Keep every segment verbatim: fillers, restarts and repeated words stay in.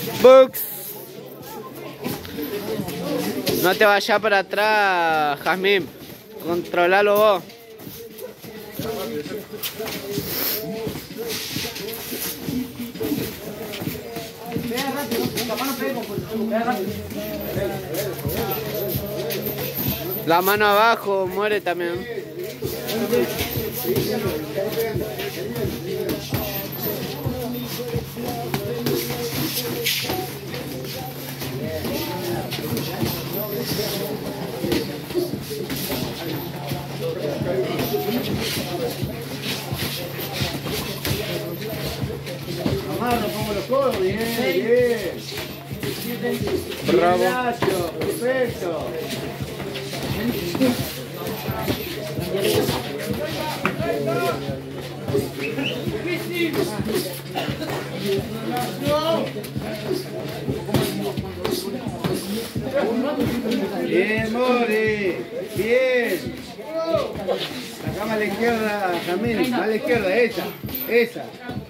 Bux. No te vayas para atrás, Jazmín. Controlalo vos. La mano abajo, muere también. Amarro como los codos, bien, bien. Bravo. Perfecto. Bien, Mori. Bien. Acá más a la izquierda, Jamil. Más a la izquierda, esa. Esa.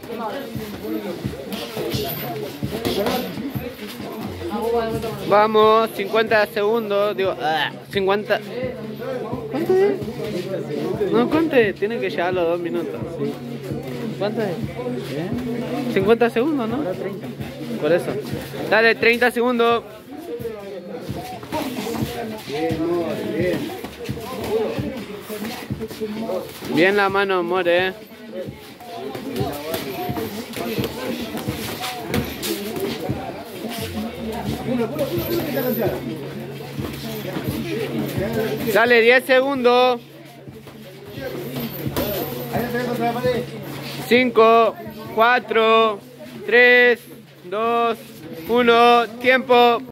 Vamos, cincuenta segundos. Digo, ah, cincuenta. ¿Cuánto es? No, ¿cuánto es? Tienen que llegar los dos minutos. ¿Cuánto es? cincuenta segundos, ¿no? Por eso. Dale, treinta segundos. Bien, Mori, bien. Bien la mano, More, eh. Dale, diez segundos. cinco, cuatro, tres, dos, uno, tiempo.